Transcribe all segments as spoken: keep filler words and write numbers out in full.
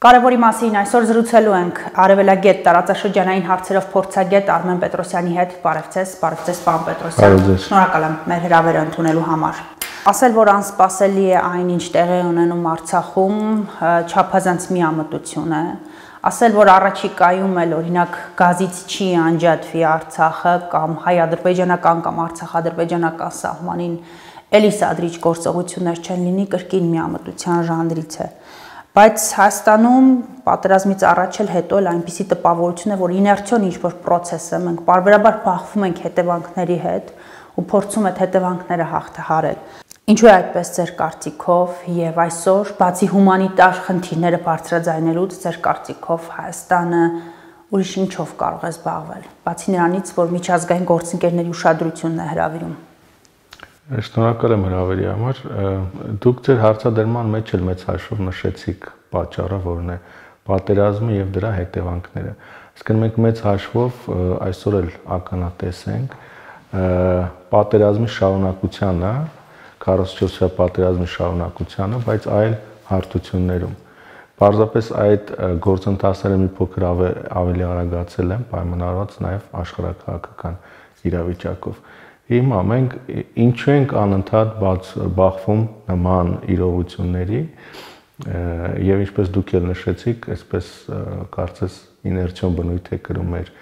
Կարևորի մասին այսօր զրուցելու ենք արևելագետ տարածաշրջանային հարցերով փորձագետ Արմեն Պետրոսյանի հետ։ Բարևձեզ, բարևձեզ պարոն Պետրոսյան։ Շնորհակալ եմ մեր հրավերը ընդունելու համար։ Ասել, որ անսպասելի է այն, ինչ տեղի ունենում Արցախում, չափազանց միամտություն է։ Ասել, որ առաջիկայում էլ օրինակ գազից չի անջատվի Արցախը կամ հայ-ադրբեջանական կամ արցախ-ադրբեջանական սահմանին էլի սադրիչ գործողություններ չեն լինի, կրկին միամտության ժանրից է։ Բայց Հայաստանում պատերազմից առաջ էլ հետո էլ այնպիսի տպավորություն է, որ իներցիոն ինչ-որ պրոցես է, մենք պարբերաբար բախվում ենք հետևանքների հետ ու փորձում այդ հետևանքները հաղթահարել։ Ինչու է այդպես ձեր կարծիքով եւ այսօր բացի հումանիտար խնդիրները բարձրաձայնելուց ձեր կարծիքով Հայաստանը ուրիշ ինչով կարող է զբաղվել, բացի նրանից, որ միջազգային գործընկերների ուշադրությունն է հրավիրում։ Շնորհակալ եմ հրավերի համար։ Դուք ձեր հարցադրման մեջ էլ մեծ հաշվով նշեցիք պատճառը, որն է պատերազմը եւ դրա հետևանքները։ Իսկ մենք մեծ հաշվով այսօր էլ ականատես ենք պատերազմի շարունակությանը, քառասունչորսյա պատերազմի շարունակությանը, բայց այլ հարթություններում։ Պարզապես այդ գործընթացները մի փոքր ավելի արագացել են, պայմանավորված նաեւ աշխարհաքաղաքական իրավիճակով։ Հիմա մենք ինչու ենք անընդհատ բախվում նման իրողությունների եւ ինչպես դուք էլ նշեցիք, այսպես կարծես իներցիոն բնույթ է կրում մեր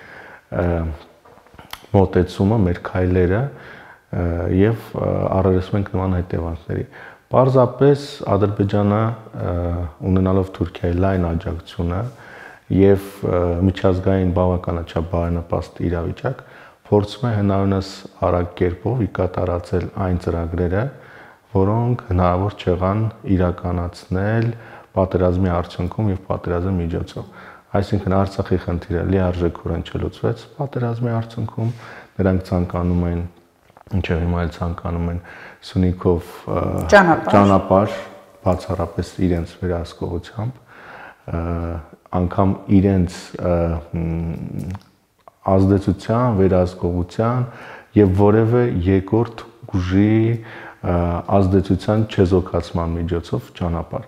մոտեցումը, մեր քայլերը եւ առերեսվում ենք նման հետևանքների։ Պարզապես Ադրբեջանը ունենալով Թուրքիայի լայն աջակցությունը եւ միջազգային բավականաչափ բարենպաստ իրավիճակ փորձում է հնարավորինս արագ կերպով կատարածել այն ծրագրերը, որոնք հնարավոր չեղան իրականացնել պատերազմի արդյունքում եւ պատերազմի միջոցով։ Այսինքն Արցախի խնդիրը լիարժեքորեն չլուծվեց պատերազմի արդյունքում, նրանք ցանկանում են, ինչեւ հիմա էլ ցանկանում են Սյունիքով ճանապարհ, բացառապես իրենց վերահսկողությամբ, անգամ իրենց ազդեցության, վերահսկողության եւ որևէ երկրորդ ուժի ազդեցության չեզոքացման միջոցով ճանապարհ։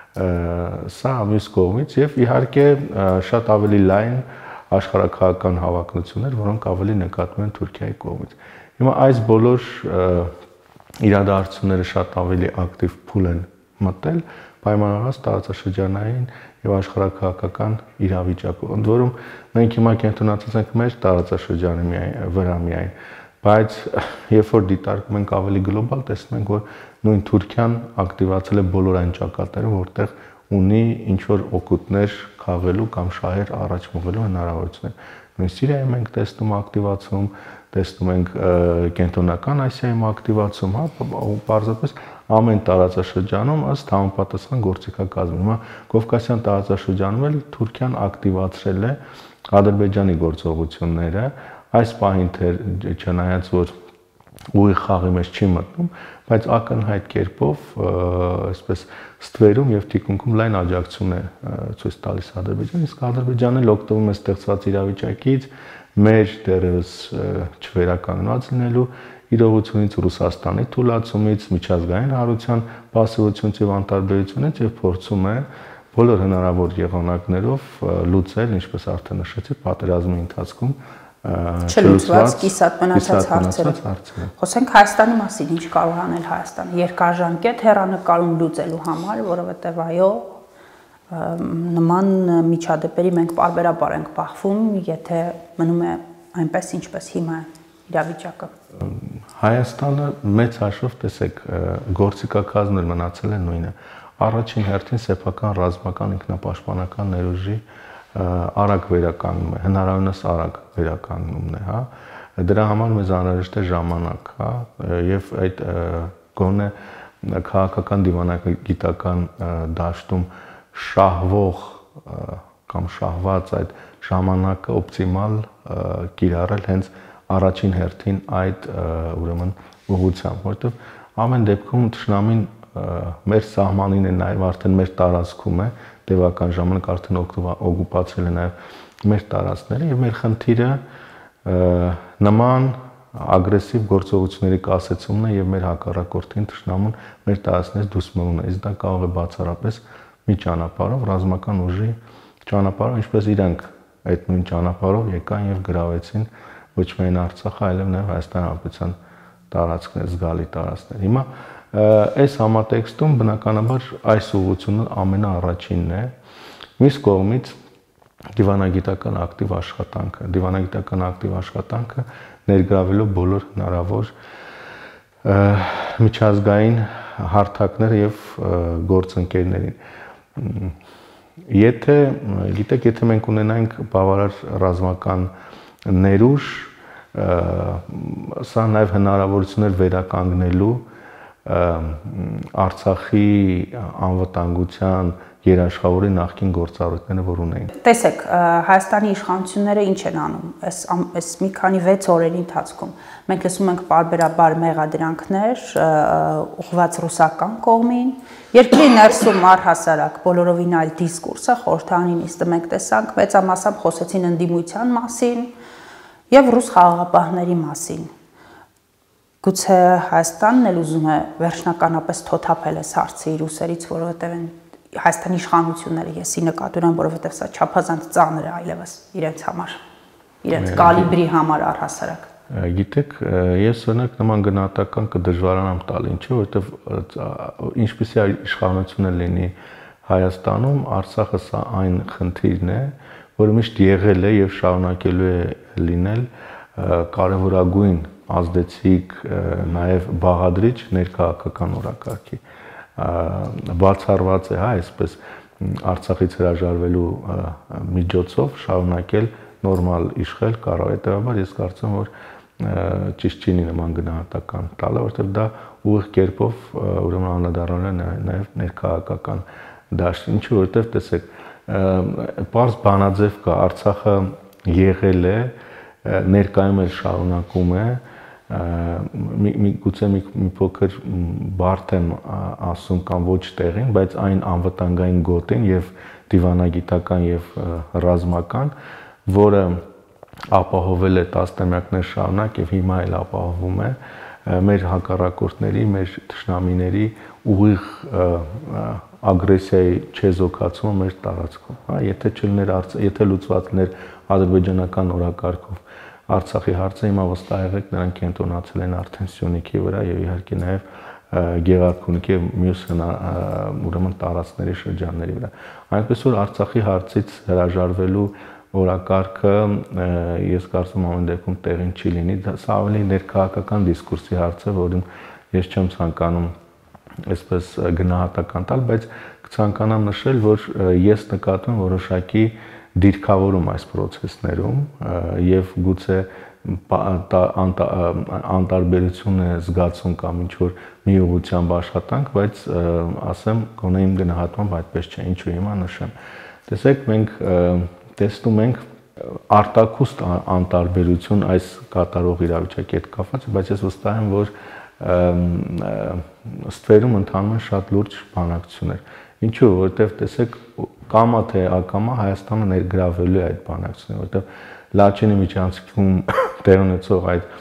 Սա մյուս կողմից եւ իհարկե շատ ավելի լայն աշխարհաքաղաքական հավակնություններ, որոնք ավելի նկատվում են Թուրքիայի կողմից։ Հիմա այս բոլոր իրադարձությունները շատ ավելի ակտիվ փուլ են մտել պայմանավորված տարածաշրջանային եւ աշխարհաքաղաքական իրավիճակով։ Ընդ որում մենք հիմա կենտրոնացած ենք մեր տարածաշրջանի վրա միայն, բայց երբ որ դիտարկում ենք ավելի գլոբալ, տեսնում ենք, որ նույն Թուրքիան ակտիվացել է բոլոր այն ճակատներում, որտեղ ունի ինչ որ օգուտներ քաղելու կամ շահեր առաջ մղելու հնարավորություններ։ Նույն Սիրիայում ենք տեսնում ակտիվացում, տեսնում ենք կենտրոնական Ասիայում ակտիվացում, հա, պարզապես ամեն տարածաշրջանում ըստ համապատասխան գործիքակազմի։ Հիմա Կովկասյան տարածաշրջանում էլ Թուրքիան ակտիվացրել է Ադրբեջանի գործողությունները, այս պահին չնայած որ ուղի խաղի մեջ չի մտնում, բայց ակնհայտ կերպով այսպես ստվերում եւ թիկունքում լայն աջակցություն է ցույց տալիս Ադրբեջանը, իսկ Ադրբեջանը օգտվում է ստեղծված իրավիճակից մեր դերևս չվերականգնված լինելու իրողությունից, Ռուսաստանի թուլացումից, միջազգային հանրության պասիվությունից եւ անտարբերությունից եւ փորձում է բոլոր հնարավոր եղանակներով լուծել, ինչպես արդեն նշեցի, պատերազմի ընթացքում չլուծված կիսատ մնացած հարցերը։ Խոսենք Հայաստանի մասին, ինչ կարող անել Հայաստանը երկարաժամկետ հեռանկարում լուծելու համար, որովհետեւ այո, նման միջադեպերի մենք պարբերաբար ենք բախվում, եթե մնում է այնպես, ինչպես հիմա է իրավիճակը։ Հայաստանը մեծ հաշվով տեսեք գործիքակազմն էլ մնացել է նույնը։ Առաջին հերթին սեփական ռազմական ինքնապաշտպանական ներուժի արագ վերականգնում է, հնարավորինս արագ վերականգնումն է, հա։ Դրա համար մեզ անհրաժեշտ է ժամանակ, հա, եւ այդ գոնե քաղաքական դիվանագիտական դաշտում շահվող կամ շահված այդ ժամանակը օպտիմալ կիրառել հենց առաջին հերթին այդ ուրեմն ուղղությամբ, որովհետեւ ամեն դեպքում թշնամին մեր սահմանին է նաեւ արդեն մեր տարածքում է, տևական ժամանակ արդեն օկուպացրել է նաեւ մեր տարածքները եւ մեր խնդիրը նման ագրեսիվ գործողությունների կասեցումն է եւ մեր հակառակորդին թշնամուն մեր տարածքներից դուրս մղումն է։ Իսկ դա կարող է բացառապես մի ճանապարհով, ռազմական ուժի ճանապարհով, ինչպես իրենք այդ նույն ճանապարհով եկան եւ գրավեցին ոչ միայն Արցախը, այլև նաեւ Հայաստան Հանրապետության տարածքներ, զգալի տարածքներ։ Հիմա այս համատեքստում բնականաբար այս ուղղությունը ամենաառաջինն է։ Մյուս կողմից դիվանագիտական ակտիվ աշխատանքը, դիվանագիտական ակտիվ աշխատանքը ներգրավելով բոլոր հնարավոր միջազգային հարթակները եւ գործընկերներին։ Եթե, գիտեք, եթե մենք ունենանք բավարար ռազմական ներուժ, սա նաեւ հնարավորություններ վերականգնելու Արցախի անվտանգության երաշխավորի նախկին գործառույթները, որ ունեն։ Տեսեք, Հայաստանի իշխանությունները ինչ են անում այս այս մի քանի վեց օրերի ընթացքում։ Մենք լսում ենք բարբերաբար մեղադրանքներ ուղղված ռուսական կողմին, երկրի ներսում առհասարակ բոլորովին այլ դիսկուրս է, խորհրդանի նիստը մենք տեսանք, մեծամասամբ խոսեցին ընդդիմության մասին եւ ռուս խաղաղապահների մասին։ Գուցե Հայաստանն էլ ուզում է վերջնականապես թոթափել այս հարցը իր ուսերից, որովհետեւ Հայաստանի իշխանությունները եսի նկատի ունեմ, որովհետև սա չափազանց ծանր է այլևս իրենց համար, իրենց կալիբրի համար առհասարակ։ Գիտեք, ես օրինակ նման գնահատական կդժվարանամ տալ, ինչի, որովհետև ինչպիսի իշխանություն է լինի Հայաստանում, Արցախը սա այն խնդիրն է, որը միշտ եղել է եւ շարունակելու է լինել կարևորագույն ազդեցիկ նաեւ բաղադրիչ ներքաղաքական օրակարգի։ Բացառված է, հա, այսպես Արցախից հրաժարվելու միջոցով շարունակել նորմալ իշխել կարող, հետեւաբար ես կարծում որ ճիշտ չի նման գնահատական տալը, որովհետեւ դա ուղիղ կերպով ուրեմն անդրադառնալ է նաեւ ներքաղաքական դաշտ, ինչու որովհետեւ տեսեք, պարզ բանաձև կա, Արցախը եղել է, ներկայում էլ շարունակում է, մի գուցե մի փոքր բարդ եմ ասում կամ ոչ տեղին, բայց այն անվտանգային գոտին եւ դիվանագիտական եւ ռազմական, որը ապահովել է տասնամյակներ շարունակ եւ հիմա էլ ապահովում է մեր հակառակորդների, մեր թշնամիների ուղիղ ագրեսիայի չեզոքացումը մեր տարածքում, հա, եթե չլիներ, եթե լուծված լիներ ադրբեջանական օրակարգով Արցախի հարցը, հիմա վստահ եղեք, նրանք կենտրոնացել են արդեն Սյունիքի վրա եւ իհարկե նաեւ Գեղարքունիքի եւ մյուս ուրեմն տարածքների շրջանների վրա։ Այնպես որ Արցախի հարցից հրաժարվելու օրակարգը ես կարծում եմ ամեն դեպքում տեղին չի լինի, սա ավելի ներքաղաքական դիսկուրսի հարց է, որին ես չեմ ցանկանում այսպես գնահատական տալ, բայց կցանկանամ նշել, որ ես նկատում որոշակի դիրքավորում այս process-ներում եւ գուցե անտարբերություն է զգացում կամ ինչ որ մի ուղղությամբ աշխատանք, բայց ասեմ գոնե իմ գնահատմամբ այդպես չէ, ինչու հիմա նշեմ։ Տեսեք, մենք տեսնում ենք արտաքուստ անտարբերություն այս կատարող իրավիճակի հետ կապված, բայց ես վստահ եմ, որ ստվերում ընթանում են շատ լուրջ բանակցություններ։ Ինչու, որովհետև տեսեք, կամա թե ակամա Հայաստանը ներգրավելու է այդ բանակցությունները, որովհետև Լաչինի միջանցքում տեղ ունեցող այդ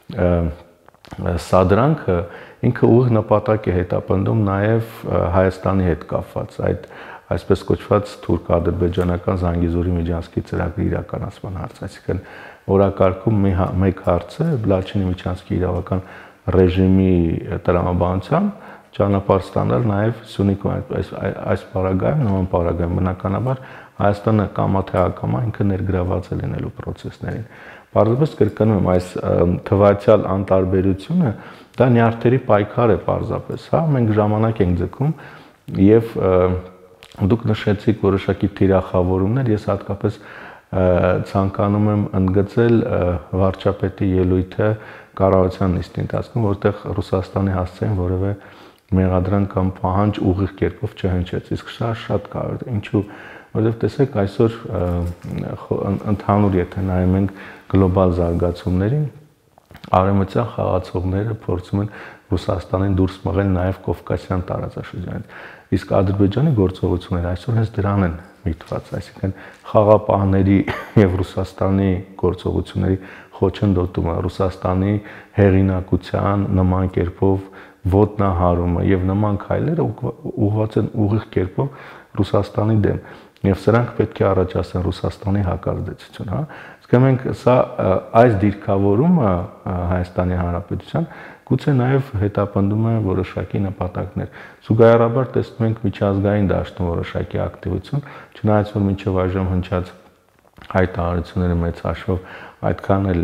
սադրանքը ինքը ուղիղ նպատակ է հետապնդում նաև Հայաստանի հետ կապված այդ այսպես կոչված թուրք-ադրբեջանական Զանգեզուրի միջանցքի ծրագրի իրականացման հարց, այսինքն օրակարգում մեկ հարց է Լաչինի միջանցքի իրավական ռեժիմի տրամաբանությամբ ճանապարհ ստանալ նաև Սյունիքում այս այս պարագայում, նման պարագայում բնականաբար Հայաստանը կամա թե ակամա ինքը ներգրաված է լինելու process-ներին։ Պարզապես կրկնում եմ, այս թվացial անտարբերությունը դա նյարդերի պայքար է պարզապես, հա, մենք ժամանակ ենք ձգում եւ դուք նշեցիք որոշակի թիրախավորումներ, ես հատկապես ցանկանում եմ ընդգծել վարչապետի ելույթը կառավարության նիստի ընթացքում, որտեղ Ռուսաստանի հասցեն որևէ մեղադրանք կամ պահանջ ուղիղ կերպով չհնչեց, իսկ սա շատ կարևոր է, ինչու, որովհետև տեսեք այսօր ընդհանուր եթե նայում ենք գլոբալ զարգացումներին, արևմտյան խաղացողները փորձում են Ռուսաստանին դուրս մղել նաև Կովկասյան տարածաշրջանից, իսկ Ադրբեջանի գործողությունները այսօր հենց դրան են միտված, այսինքն խաղապահների եւ Ռուսաստանի գործողությունների խոչընդոտումը, Ռուսաստանի հեղինակության նման կերպով ոտնահարումը եւ նման քայլերը ուղղված են ուղիղ կերպով Ռուսաստանի դեմ, եւ սրանք պետք է առաջացնեն Ռուսաստանի հակազդեցություն, հա։ Իսկ մենք սա այս դիրքավորումը Հայաստանի Հանրապետության գուցե նաև հետապնդում է որոշակի նպատակներ։ Զուգահեռաբար տեսնում ենք միջազգային դաշտում որոշակի ակտիվություն, չնայած որ մինչև այժմ հնչած հայտարարությունները մեծ հաշվով այդքան էլ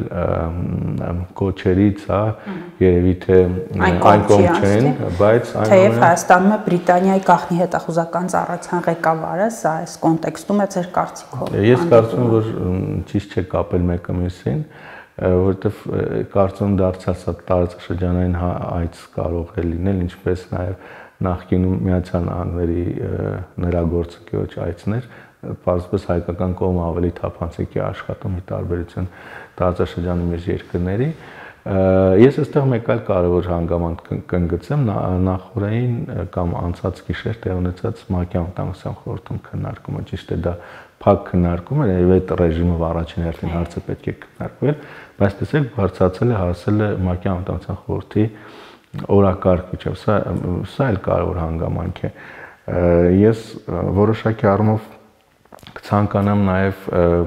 կոչերից, հա, երևի թե այն կողմ չեն, բայց թեև Հայաստանում է Բրիտանիայի գաղտնի հետախուզական ծառայության ղեկավարը, սա այս կոնտեքստում է ձեր կարծիքով։ Ես կարծում եմ, որ ճիշտ չէ կապել մեկը մյուսին, որովհետև կարծում դարձյալ սա տարածաշրջանային այց կարող է լինել, ինչպես նաև նախկինում Միացյալ Նահանգների ներագործակիչ այցներ, պարզապես հայկական կողմը ավելի թափանցիկ է աշխատում ի տարբերություն տարածաշրջանի մեր երկրների։ Ես այստեղ մեկ այլ կարևոր հանգամանք կընդգծեմ, նախորդային կամ անցած գիշեր տեղ ունեցած ՄԱԿ-ի Անվտանգության խորհրդում քննարկումը, ճիշտ է, դա փակ քննարկում էր, եւ այդ ռեժիմով առաջին հերթին հարցը պետք է քննարկվել, բայց տեսեք, բարձրացել է, հասել է ՄԱԿ-ի Անվտանգության խորհրդի օրակարգ միջև, սա սա էլ կարևոր հանգամանք է։ Ես որոշակի առումով կցանկանամ նաև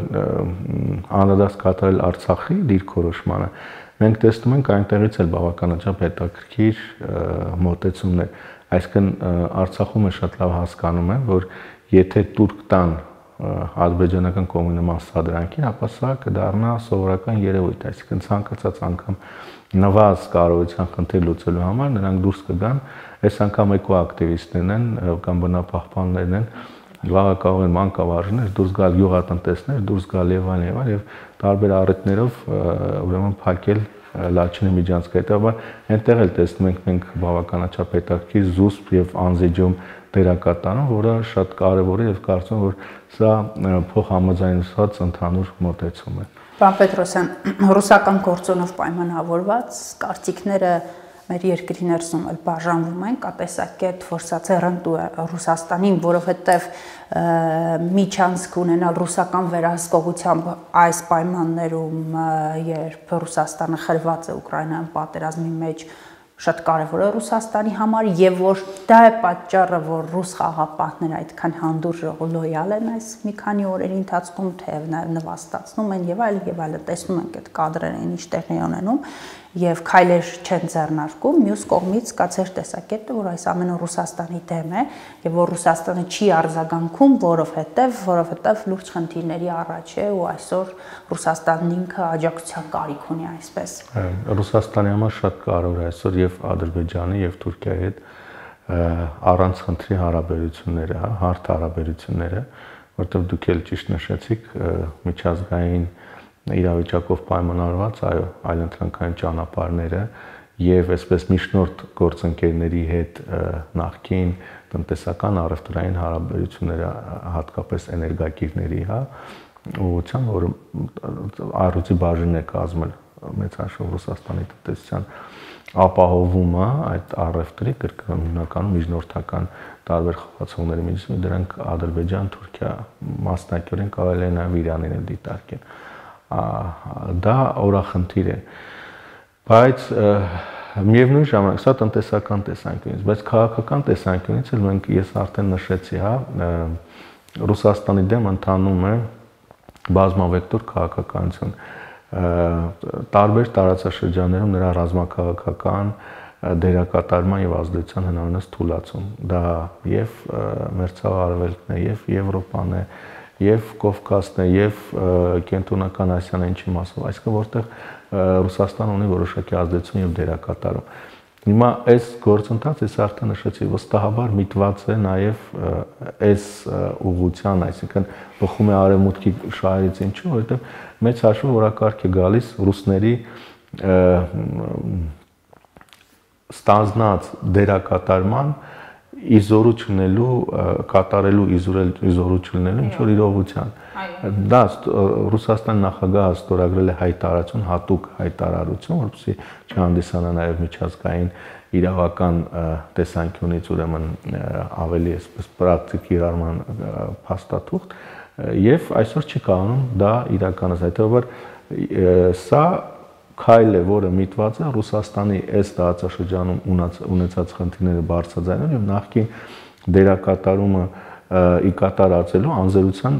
անդրադարձ կատարել Արցախի դիրքորոշմանը։ Մենք տեսնում ենք այնտեղից էլ բավականաչափ հետաքրքիր մոտեցումներ։ Այսինքն Արցախում է շատ լավ հասկանում են, որ եթե турք տան ադրբեջանական կողմի նման սադրանքին, ապա սա կդառնա սովորական երևույթ, այսինքն ցանկացած անգամ նվազ կարողության խնդիր լուծելու համար նրանք դուրս կգան, այս անգամ էկո ակտիվիստներն են կամ բնապահպաններն են, վաղը կարող են մանկավարժներ, դուրս գալ գյուղատնտեսներ, դուրս գալ եւ այլն եւ այլն եւ տարբեր առիթներով ուրեմն փակել Լաչինի միջանցքը։ Հետաբար այնտեղ էլ տեսնում ենք մենք բավականաչափ հետաքրքիր զուսպ եւ անզիջում դերակատարում, որը շատ կարեւոր է եւ կարծում եմ, որ սա փոխհամաձայնված ընդհանուր մոտեցում է։ Պարոն Պետրոսյան, ռուսական գործոնով պայմանավորված կարծիքները մեր երկրի ներսում էլ բաժանվում են, կա տեսակետ, որ սա ցերնտու է Ռուսաստանին, որովհետև միջանցք ունենալ ռուսական վերահսկողությամբ այս պայմաններում, երբ Ռուսաստանը խրված է Ուկրաինայում պատերազմի մեջ, շատ կարևոր է Ռուսաստանի համար եւ որ դա է պատճառը, որ ռուս խաղապահները այդքան հանդուրժ ու լոյալ են այս մի քանի օրերի ընթացքում, թեև նաեւ նվաստացնում են եւ այլ եւ այլը, տեսնում ենք այդ կադրերն ինչ տեղի ունենում եւ քայլեր չեն ձեռնարկում, մյուս կողմից կա ցեր տեսակետը, որ այս ամենը Ռուսաստանի դեմ է եւ որ Ռուսաստանը չի արձագանքում, որովհետեւ որովհետեւ լուրջ խնդիրների առաջ է ու այսօր Ռուսաստանն ինքը աջակցության կարիք ունի այսպես։ Ռուսաստանի համար շատ կարևոր է այսօր եւ Ադրբեջանի եւ Թուրքիայի հետ առանց խնդրի հարաբերությունները, հա, հարթ հարաբերությունները, որտեղ դուք էլ ճիշտ նշեցիք, միջազգային իրավիճակով պայմանավորված, այո, այլընտրանքային ճանապարհները եւ այսպես միջնորդ գործընկերների հետ նախկին տնտեսական առևտրային հարաբերությունները, հատկապես էներգակիրների, հա, ուղղությամբ, որ առողջի բաժին է կազմել մեծ հաշվով Ռուսաստանի տնտեսության ապահովումը այդ առևտրի կրկնում հիմնականում միջնորդական տարբեր խաղացողների միջոցով, դրանք Ադրբեջան, Թուրքիա մասնակցորեն կարելի է նաեւ Իրանին էլ դիտարկել։ Դա օրախնդիր է, բայց միևնույն ժամանակ սա տնտեսական տեսանկյունից, բայց քաղաքական տեսանկյունից էլ մենք ես արդեն նշեցի, հա, Ռուսաստանի դեմ ընթանում է բազմավեկտոր քաղաքականություն, տարբեր տարածաշրջաններում նրա ռազմաքաղաքական դերակատարման եւ ազդեցության հնարավորինս թուլացում, դա եւ Մերձավոր Արևելքն է, եւ Եվրոպան է, եւ Կովկասն է, եւ Կենտրոնական Ասիան է ինչի մասով, այսինքն որտեղ Ռուսաստանը ունի որոշակի ազդեցություն եւ դերակատարում։ Հիմա այս գործընթացը ես արդեն նշեցի, վստահաբար միտված է նաեւ այս ուղղության, այսինքն բխում է արևմուտքի շահերից, ինչու, որովհետեւ մեծ հաշվով օրակարգ է գալիս ռուսների ստանձնած դերակատարման իզորու չունելու, կատարելու իզորու չունելու ինչ որ իրողության։ Դա Ռուսաստանի նախագահը ստորագրել է հայտարարություն, հատուկ հայտարարություն, որպեսզի չհանդիսանա նաև միջազգային իրավական տեսանկյունից ուրեմն ավելի այսպես պրակտիկ իրարման փաստաթուղթ, եւ այսօր չի կարողանում դա իրականացնել։ Հետեւաբար սա քայլ է, որը միտված է Ռուսաստանի այս տարածաշրջանում ունեցած խնդիրները բարձրաձայնել եւ նախկին դերակատարումը ի կատարածելու անձերության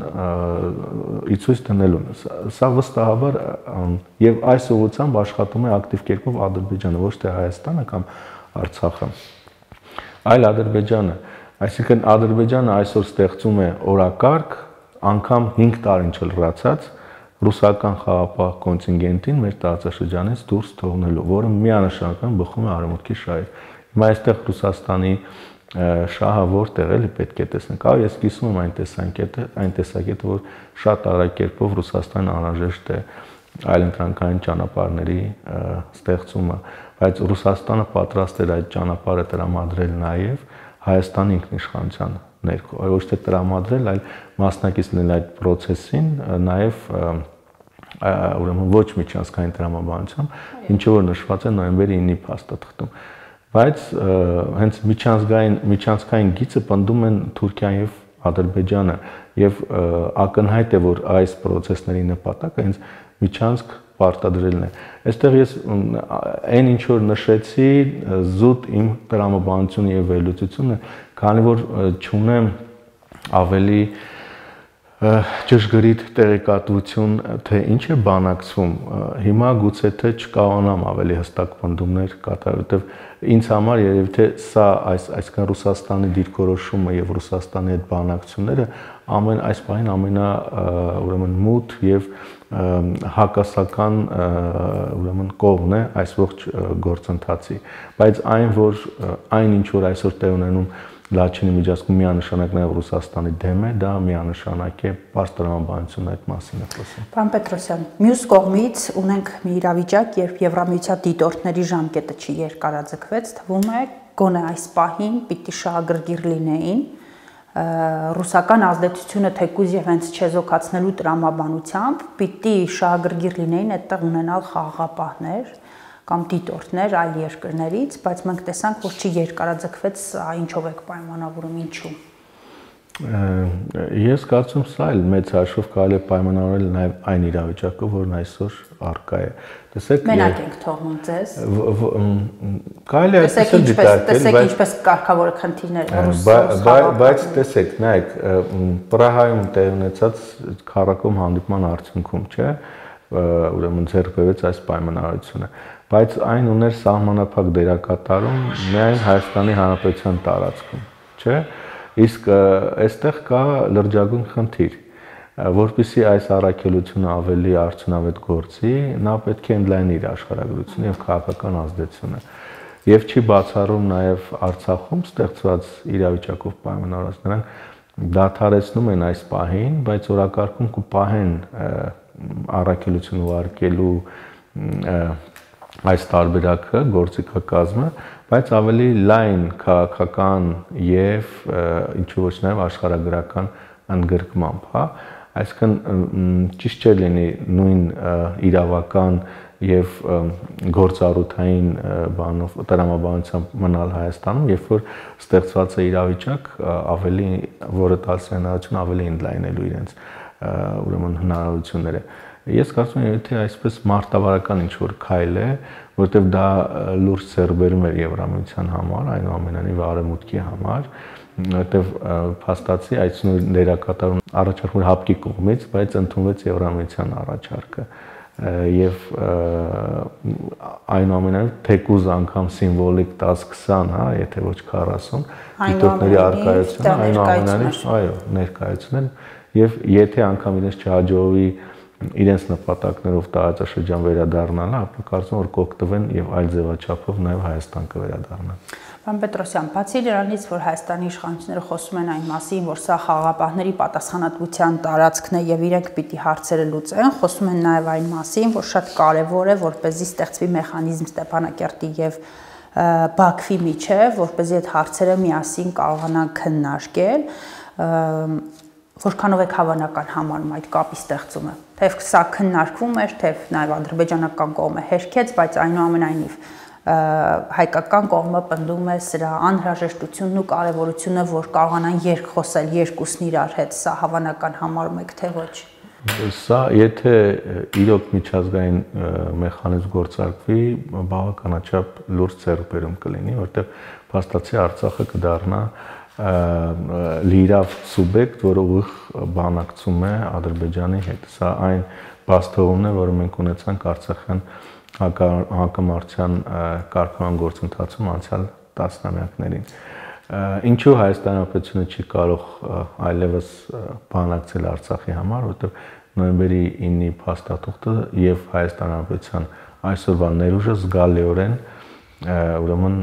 ի ցույց դնելուն։ Սա վստահաբար եւ այս ուղղությամբ աշխատում է ակտիվ կերպով Ադրբեջանը, ոչ թե Հայաստանը կամ Արցախը, այլ Ադրբեջանը։ Այսինքն Ադրբեջանը այսօր ստեղծում է օրակարգ, անգամ հինգ տարին չլրացած ռուսական խաղապահ կոնտինգենտին մեր տարածաշրջանից դուրս թողնելու, որը միանշանական բխում է արևմուտքի շահեր։ Հիմա այստեղ Ռուսաստանի շահը որտեղ էլի պետք է տեսնենք։ Այո, ես կիսում եմ այն տեսանկյունը, այն տեսակետը, որ շատ արագ կերպով Ռուսաստանը անհրաժեշտ է այլընտրանքային ճանապարհների ստեղծումը, բայց Ռուսաստանը պատրաստ էր այդ ճանապարհը տրամադրել նաև Հայաստանի ինքնիշխանության ներքո, ոչ թե տրամադրել, այլ մասնակից լինել այդ process-ին, նաև ուրեմն ոչ միջանցքային տրամաբանությամբ, ինչը որ նշված է նոյեմբերի ինը փաստաթղթում։ Բայց հենց միջանցքային միջանցքային գիծը պնդում են Թուրքիան եւ Ադրբեջանը եւ ակնհայտ է, որ այս process-ների նպատակը հենց միջանցք պարտադրելն է։ Այստեղ ես այն ինչ որ նշեցի, զուտ իմ տրամաբանությունը եւ վերլուծությունը, քանի որ չունեմ ավելի ճշգրիտ տեղեկատվություն, թե ինչ է բանակցվում, հիմա գուցե թե չկարողանամ ավելի հստակ պնդումներ կատարել, որովհետև ինձ համար երևի թե սա այս այսքան Ռուսաստանի դիրքորոշումը եւ Ռուսաստանի հետ բանակցությունները ամեն այս բանին ամենա ուրեմն մութ եւ հակասական ուրեմն կողմն է այս ողջ գործընթացի, բայց այն որ այն ինչ որ այսօր տեղ ունենում Լաչինի միջազգում միանշանակ նաև Ռուսաստանի դեմ է, դա միանշանակ է պարզ տրամաբանությունը այդ մասին է խոսում։ Պարոն Պետրոսյան, մյուս կողմից ունենք մի իրավիճակ, երբ Եվրամիության դիտորդների ժամկետը չի երկարաձգվեց, թվում է գոնե այս պահին պիտի շահագրգիռ լինեին, ռուսական ազդեցությունը թեկուզ եւ հենց չեզոքացնելու տրամաբանությամբ պիտի շահագրգիռ լինեին այդտեղ ունենալ խաղաղապահներ կամ դիտորդներ այլ երկրներից, բայց մենք տեսանք, որ չի երկարաձգվեց, ինչով եք պայմանավորում, ինչու։ Ես կարծում սա էլ մեծ հաշվով կարելի է պայմանավորել նաև այն իրավիճակը, որն այսօր առկա է։ Տեսեք, մենակ ենք թողնում ձեզ։ Կարելի է այսպես դիտարկել, տեսեք ինչպես կարգավորը խնդիրներ բայց տեսեք, նայեք, Պրահայում տեղ ունեցած քառակում հանդիպման արդյունքում, չէ՞, ուրեմն ձեռք բերվեց այս պայմանավորությունը, բայց այն ուներ սահմանափակ դերակատարում միայն Հայաստանի Հանրապետության տարածքում, չէ՞։ Իսկ այստեղ կա լրջագույն խնդիր, որպեսզի այս առաքելությունը ավելի արդյունավետ գործի, նա պետք է ընդլայնի իր աշխարհագրությունը եւ քաղաքական ազդեցությունը։ Եվ չի բացառում նաեւ Արցախում ստեղծված իրավիճակով պայմանավորված, նրանք դադարեցնում են այս պահին, բայց օրակարգում կպահեն առաքելություն ուղարկելու այս տարբերակը, գործիքակազմը, բայց ավելի լայն քաղաքական եւ ինչու ոչ նաեւ աշխարհագրական ընդգրկմամբ, հա, այսինքն ճիշտ չէ լինի նույն իրավական եւ գործառութային բանով տրամաբանությամբ մնալ Հայաստանում, երբ որ ստեղծված է իրավիճակ ավելի, որը տալիս է հնարավորություն ավելի ընդլայնելու իրենց ուրեմն հնարավորությունները։ Ես կարծում եմ, թե այսպես մարտավարական ինչ-որ քայլ է, որտեղ դա լուրջ ձեռքբերում էր Եվրամիության համար, այնուամենայնիվ Արևմուտքի համար, որտեղ փաստացի այդ ներկայացում առաջարկում հապկի կողմից, բայց ընդունվեց Եվրամիության առաջարկը եւ այնուամենայնիվ թեկուզ անգամ սիմվոլիկ տասը քսան, հա, եթե ոչ քառասուն, դիտորդների առկայությունը, այնուամենայնիվ, այո, ներկայացնել եւ եթե անգամ իրենց չհաջողվի իրենց նպատակներով տարածաշրջան վերադառնալը, ապա կարծում որ կօգտվեն եւ այլ ձևաչափով նաեւ Հայաստան կվերադառնա։ Պարոն Պետրոսյան, բացի դրանից, որ Հայաստանի իշխանությունները խոսում են այն մասին, որ սա խաղաղապահների պատասխանատվության տարածքն է եւ իրենք պիտի հարցերը լուծեն, խոսում են նաեւ այն մասին, որ շատ կարեւոր է, որպեսզի ստեղծվի մեխանիզմ Ստեփանակերտի եւ Բաքվի միջեւ, որպեսզի այդ հարցերը միասին կարողանան քննարկել, որքանով եք հավանական համարում այդ կապի ստեղծումը։ Թեև սա քննարկվում էր, թեև նաև ադրբեջանական կողմը հերքեց, բայց այնուամենայնիվ հայկական կողմը պնդում է սրա անհրաժեշտությունն ու կարևորությունը, որ կարողանան երկխոսել երկուսն իրար հետ, սա հավանական համարում եք, թե ոչ։ Սա եթե իրոք միջազգային մեխանիզմ գործարկվի, բավականաչափ լուրջ ձեռքբերում կլինի, որտեղ փաստացի Արցախը կդառնա լիիրավ սուբյեկտ, որը ուղիղ բանակցում է Ադրբեջանի հետ։ Սա այն բաստողումն է, որը մենք ունեցանք Արցախյան հակամարտության կարգավորման գործընթացում անցյալ տասնամյակներին։ Ինչու Հայաստան Հանրապետությունը չի կարող այլևս բանակցել Արցախի համար, որովհետև նոյեմբերի ինը փաստաթուղթը եւ Հայաստան Հանրապետության այսօրվա ներուժը զգալիորեն ուրեմն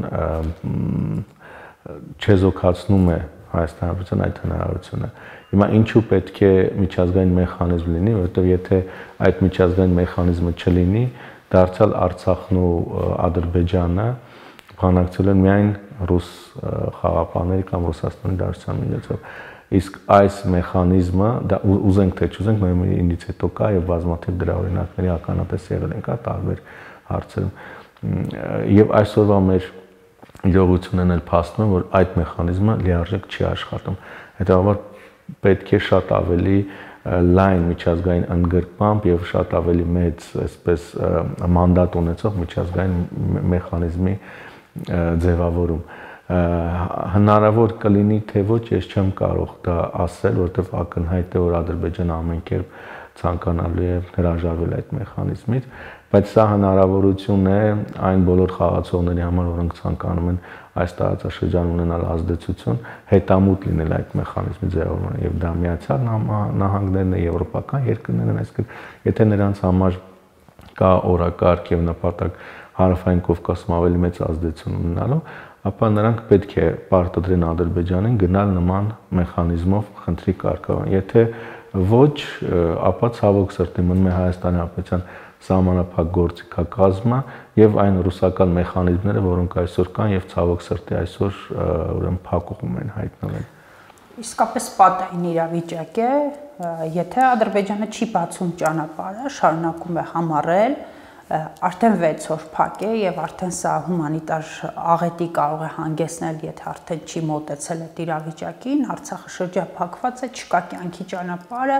չեզոքացնում է Հայաստան Հանրապետության այդ հնարավորությունը։ Հիմա ինչու պետք է միջազգային մեխանիզմ լինի, որովհետև եթե այդ միջազգային մեխանիզմը չլինի, դարձյալ Արցախն ու Ադրբեջանը բանակցել են միայն ռուս խաղաղապահների կամ Ռուսաստանի դաշնության միջոցով։ Իսկ այս մեխանիզմը, դա ուզենք թե չուզենք, նոյեմբերի ինից հետո կա եւ բազմաթիվ դրա օրինակների ականատես եղել են, կա տարբեր հարցերում։ Եվ այսօրվա մեր իրողությունն էլ փաստում է, որ այդ մեխանիզմը լիարժեք չի աշխատում։ Հետևաբար պետք է շատ ավելի լայն միջազգային ընդգրկմամբ եւ շատ ավելի մեծ, այսպես մանդատ ունեցող միջազգային մեխանիզմի ձևավորում։ Հնարավոր կլինի թե ոչ, ես չեմ կարող դա ասել, որովհետեւ ակնհայտ է, որ Ադրբեջանը ամեն կերպ ցանկանալու է հրաժարվել այդ մեխանիզմից, բայց սա հնարավորություն է այն բոլոր խաղացողների համար, որոնք ցանկանում են այս տարածաշրջանում ունենալ ազդեցություն, հետամուտ լինել այդ մեխանիզմի ձևավորմանը, եւ դա Միացյալ Նահանգներն է, եվրոպական երկրներն են, այսինքն եթե նրանց համար կա օրակարգ եւ նպատակ Հարավային Կովկասում ավելի մեծ ազդեցություն ունենալու, ապա նրանք պետք է պարտադրեն Ադրբեջանին գնալ նման մեխանիզմով խնդրի կարգավորման։ Եթե ոչ, ապա ցավոք սրտի մնում է Հայաստանի Հանրապետության սահմանափակ գործիքակազմը եւ այն ռուսական մեխանիզմները, որոնք այսօր կան եւ ցավոք սրտի այսօր ուրեմն փակուղում են հայտնվել։ Իսկապես պատային իրավիճակ է, եթե Ադրբեջանը չի բացում ճանապարհը, շարունակում է համառել, արդեն վեց օր փակ է եւ արդեն սա հումանիտար աղետի կարող է հանգեցնել, եթե արդեն չի մոտեցել այդ իրավիճակին, Արցախը շրջափակված է, չկա կյանքի ճանապարհը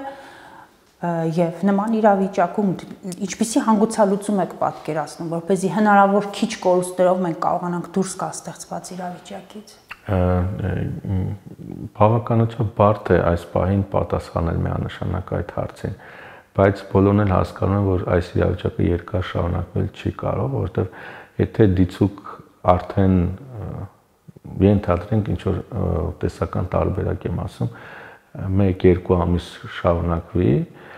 եւ նման իրավիճակում ինչպիսի հանգուցալուծում եք պատկերացնում, որպեսզի հնարավոր քիչ կորուստերով մենք կարողանանք դուրս գալ ստեղծված իրավիճակից։ Բավականաչափ բարդ է այս պահին պատասխանել միանշանակ այդ հարցին, բայց բոլորն էլ հասկանում են, որ այս իրավիճակը երկար շարունակվել չի կարող, որովհետև եթե դիցուկ արդեն ենթադրենք ինչ որ տեսական տարբերակ եմ ասում, մեկ-երկու ամիս շարունակվի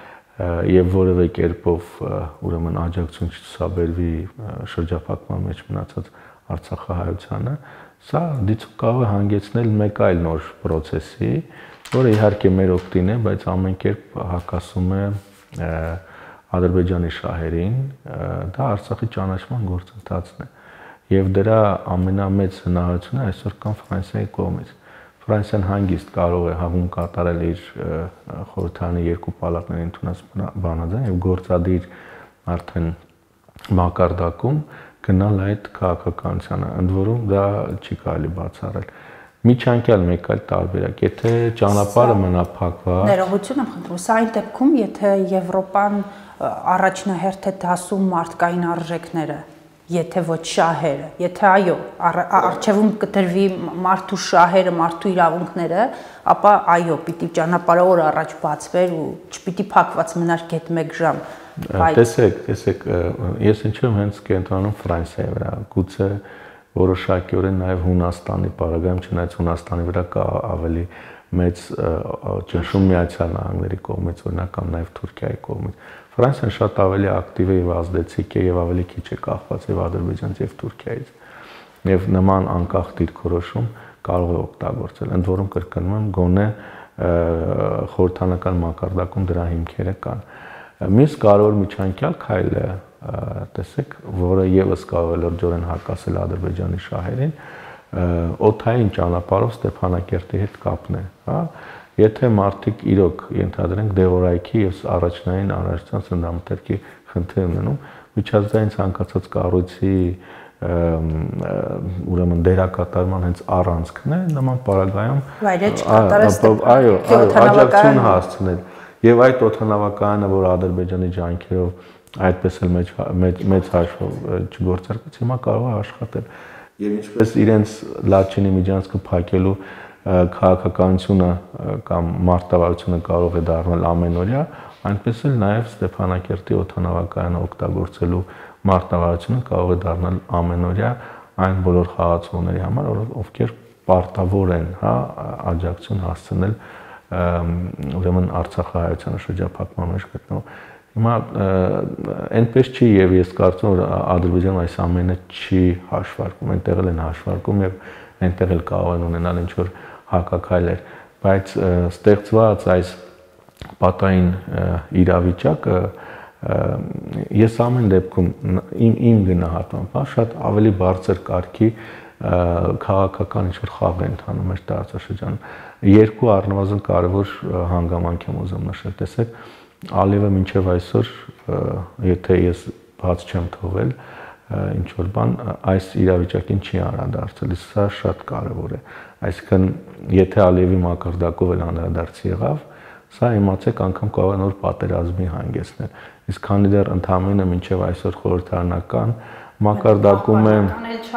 եւ որևէ կերպով ուրեմն աջակցություն չցուցաբերվի շրջափակման մեջ մնացած Արցախահայությանը, սա դիցուկ կարող է հանգեցնել մեկ այլ նոր process-ի, որը իհարկե մեր օգտին է, բայց ամեն կերպ հակասում է Ադրբեջանի շահերին, դա Արցախի ճանաչման գործընթացն է եւ դրա ամենամեծ հնարավորությունը այսօր կան Ֆրանսիայի կողմից։ Ֆրանսիան հանգիստ կարող է հավում կատարել իր խորհրդարանի երկու պալատների ընդունած բանաձայն եւ գործադիր արդեն մակարդակում գնալ այդ քաղաքականությանը, ընդ որում դա չի կարելի բացառել։ Միջանկյալ մեկ այլ տարբերակ, եթե ճանապարհը մնա փակված, ներողություն եմ խնդրում, սա այն դեպքում, եթե Եվրոպան առաջնահերթ է դասում մարդկային արժեքները, եթե ոչ շահերը, եթե այո, առջևում կդրվի մարդու շահերը, մարդու իրավունքները, ապա այո, պիտի ճանապարհը օր առաջ բացվեր ու չպիտի փակված մնար գետ մեկ ժամ։ Տեսեք, տեսեք, ես ինչու եմ հենց կենտրոնում Ֆրանսիայի վրա, գուցե որոշակիորեն նաև Հունաստանի պարագայում, չնայած Հունաստանի վրա կա ավելի մեծ ճնշում Միացյալ Նահանգների կողմից, օրինակ կամ նաև Թուրքիայի կողմից։ Ֆրանսիան շատ ավելի ակտիվ է եւ ազդեցիկ է եւ ավելի քիչ է կախված եւ Ադրբեջանից եւ Թուրքիայից։ Եվ նման անկախ դիրքորոշում կարող է օգտագործել, ընդ որում կրկնում եմ, գոնե խորհրդանական մակարդակում դրա հիմքերը կան։ Մյուս կարևոր միջանկյալ քայլը, տեսեք, որը եւս կարող է լրջորեն հակասել Ադրբեջանի շահերին, օդային ճանապարհով Ստեփանակերտի հետ կապն է, հա։ Եթե մարդիկ իրոք ենթադրենք դեղորայքի եւ առաջնային անհրաժեշտության սննդամթերքի խնդիր ունենում, միջազգային ցանկացած կառույցի ուրեմն դերակատարման հենց առանցքն է, նման պարագայում այո, աջակցություն հասցնել։ Եվ այդ օդանավակայանը, որ Ադրբեջանի ջանքերով այդպես էլ մեծ հաշվով չգործարկվեց, հիմա կարող է աշխատել։ Եվ ինչպես իրենց Լաչինի միջանցքը փակելու քաղաքականությունը կամ մարտավարությունը կարող է դառնալ ամենօրյա, այնպես էլ նաև Ստեփանակերտի օդանավակայանը օգտագործելու մարտավարությունը կարող է դառնալ ամենօրյա այն բոլոր խաղացողների համար, ովքեր պարտավոր են, հա, աջակցություն հասցնել ուրեմն Արցախահայությանը շրջափակման մեջ գտնվող։ Հիմա այնպես չի եւ ես կարծում եմ որ Ադրբեջանը այս ամենը չի հաշվարկում, այնտեղ էլ են հաշվարկում եւ այնտեղ էլ կարող են ունենալ ինչ որ հակաքայլեր, բայց ստեղծված այս պատային իրավիճակը ես ամեն դեպքում իմ իմ գնահատմամբ շատ ավելի բարձր կարգի քաղաքական ինչ որ խաղ է ընթանում մեր տարածաշրջանում։ Երկու առնվազն կարևոր հանգամանք եմ ուզում նշել, տեսեք, Ալիևը մինչև այսօր, եթե ես բաց չեմ թողել, ինչ որ բան այս իրավիճակին չի անդրադարձել, իսկ սա շատ կարևոր է։ Այսինքն, եթե Ալիևի մակարդակով էլ անդրադարձ եղավ, սա իմացեք անգամ կարող է նոր պատերազմի հանգեցնել։ Իսկ քանի դեռ ընդհանրապես մինչև այսօր խորհրդարանական մակարդակում է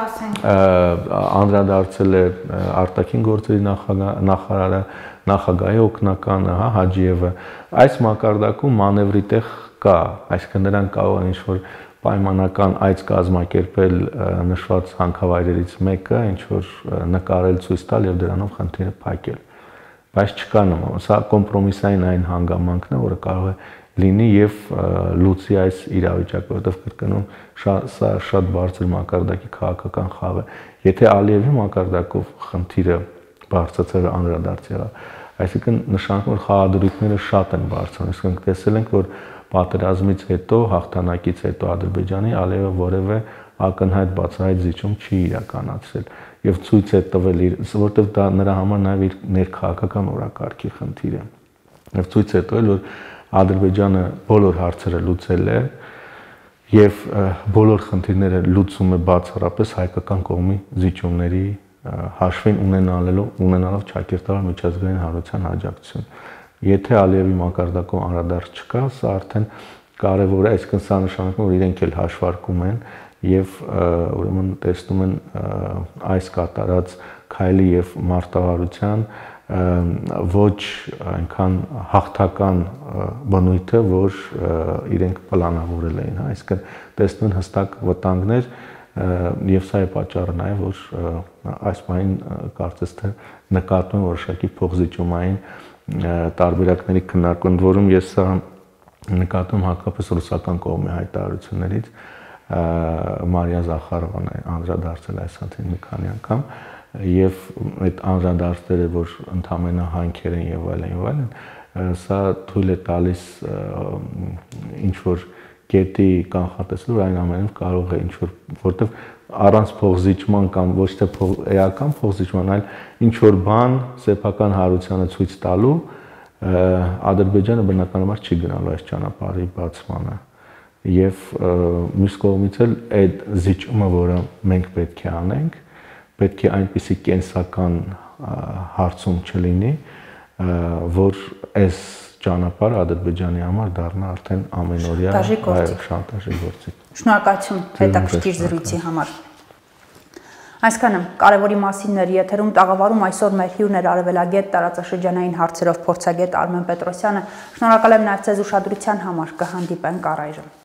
անդրադարձել է արտաքին գործերի նախարարը, նախագահի օգնականը, հա, Հաջիևը, այս մակարդակում մանևրի տեղ կա, այսինքն նրանք կարող են ինչ-որ պայմանական այց կազմակերպել նշված հանքավայրերից մեկը, ինչ-որ նկարել, ցույց տալ եւ դրանով խնդիրը փակել։ Բայց չկա նման, սա կոմպրոմիսային այն հանգամանքն է, որը կարող է լինի եւ լուծի այս իրավիճակը, որովհետեւ կրկնում սա շատ բարձր մակարդակի քաղաքական խաղ է։ Եթե Ալիևի մակարդակով խնդիրը բարձրացել անդրադարձ եղավ, այսինքն նշանակում որ խաղադրույքները շատ են բարձրանում, իսկ տեսել ենք որ պատերազմից հետո, հաղթանակից հետո Ադրբեջանի Ալիևը որևէ ակնհայտ բացահայտ զիջում չի իրականացրել եւ ցույց է տվել իր, որովհետեւ դա նրա համար նաեւ իր ներքաղաքական օրակարգի խնդիր է։ Եվ ցույց է տվել որ Ադրբեջանը բոլոր հարցերը լուծել է եւ բոլոր խնդիրները լուծում է բացառապես հայկական կողմի զիջումների հաշվին ունենալով ունենալով ճակերտավոր միջազգային հանրության աջակցություն։ Եթե Ալիևի մակարդակով անդրադարձ չկա, սա արդեն կարևոր է, այսինքն սա նշանակում է որ իրենք էլ հաշվարկում են եւ ուրեմն տեսնում են այս կատարած քայլի եւ մարտավարության ոչ այնքան հաղթական բնույթը, որ իրենք պլանավորել էին, հա, այսինքն տեսնում են հստակ վտանգներ եւ սա է պատճառը նաեւ որ այս պահին կարծես թե նկատվում է որոշակի փոխզիջումային տարբերակների քննարկում, որում ես սա նկատում հատկապես ռուսական կողմի հայտարարություններից Մարիա Զախարովան է անդրադարձել այս հանդիպին մի քանի անգամ եւ այդ անդրադարձները որ ընդամենը հանքեր են եւ այլն եւ այլն, սա թույլ է տալիս ինչ որ կետի կանխատեսելու այն ամենով կարող է ինչ որ որտեվ առանց փոխզիջման կամ ոչ թե էական փոխզիջման, այլ ինչ որ բան սեփական հարությանը ցույց տալու Ադրբեջանը բնականաբար չի գնալու այս ճանապարհի բացմանը եւ մյուս կողմից էլ այդ զիջումը, որը մենք պետք է անենք, պետք է այնպիսի կենսական հարցում չլինի, որ այս ճանապարհը Ադրբեջանի համար դառնա արդեն ամենօրյա շանտաժի գործիք։ Շնորհակալություն հետաքրքիր զրույցի համար։ Այսքանը կարևորի մասին էր եթերում տաղավարում այսօր մեր հյուրն էր արևելագետ տարածաշրջանային հարցերով փորձագետ Արմեն Պետրոսյանը։ Շնորհակալ եմ նաև ձեզ ուշադրության համար, կհանդիպենք առայժմ։